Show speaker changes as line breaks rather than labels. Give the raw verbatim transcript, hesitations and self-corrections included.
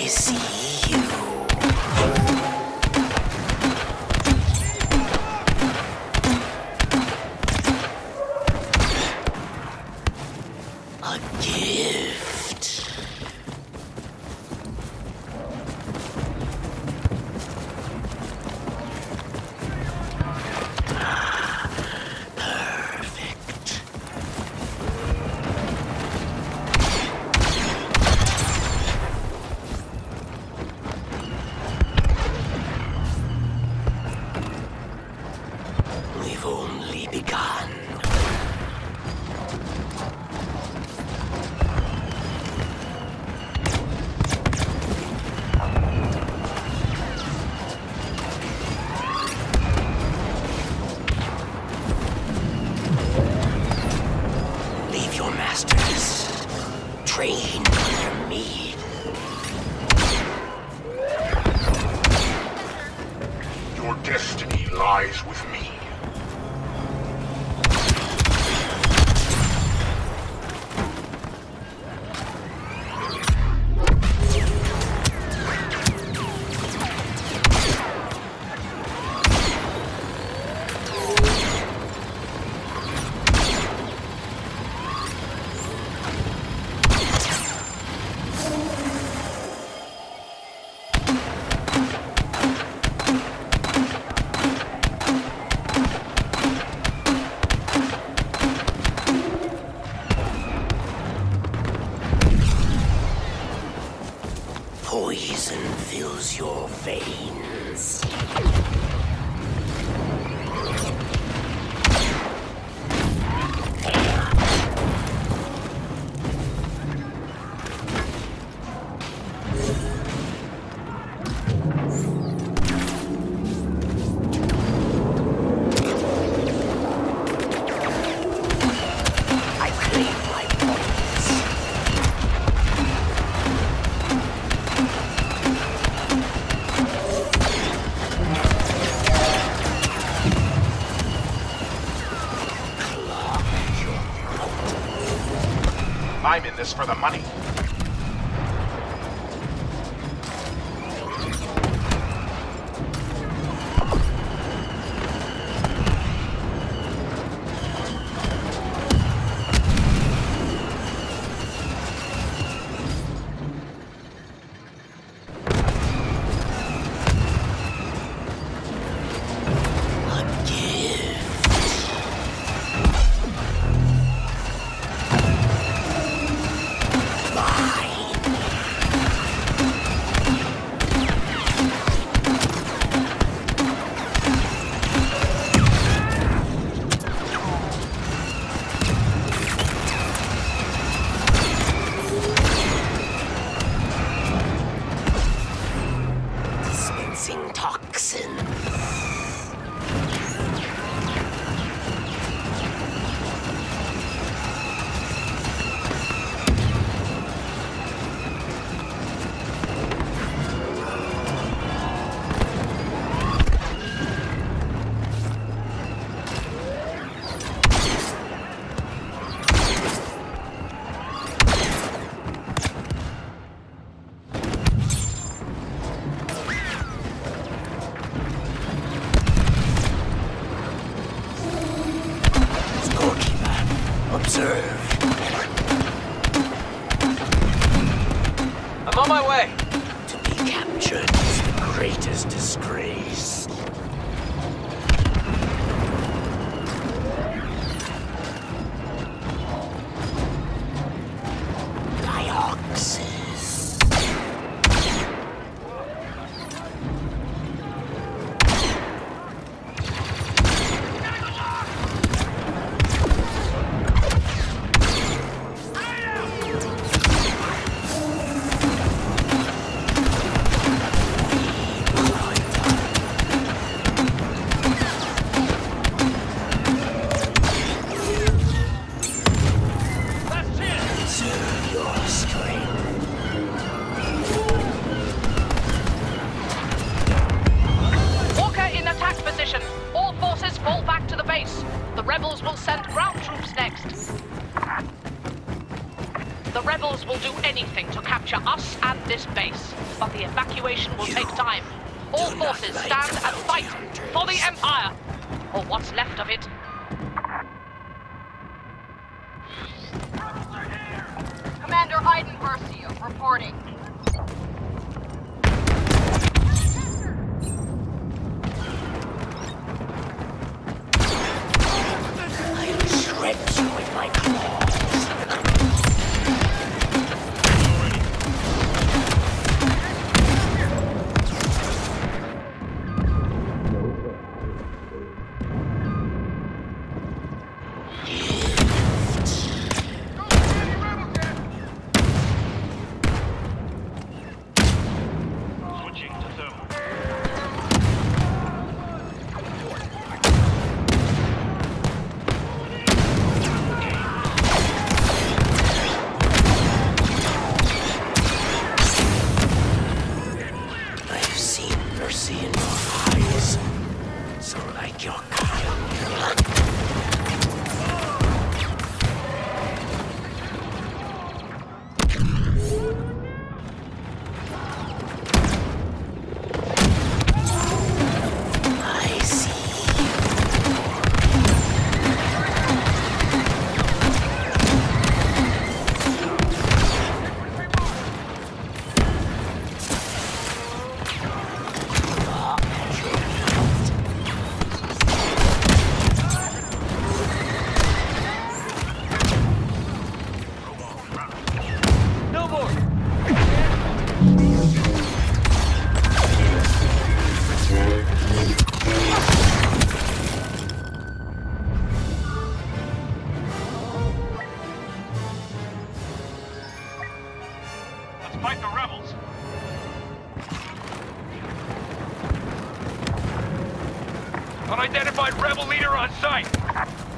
see you. A gift. Ah, perfect. We've only begun. Leave your masters. Train under me.
Your destiny lies with me.
Poison fills your veins. I claim my points.
I'm in this for the money.
A gift. Dispensing toxins. Observe.
I'm on my way.
To be captured is the greatest disgrace. Dioxys.
us and this base, but the evacuation will take time. All forces stand and fight for the Empire, or what's left of it.
Commander Iden Versio, reporting.
I'll shred you with my claws.
Fight the rebels!
Unidentified rebel leader on site!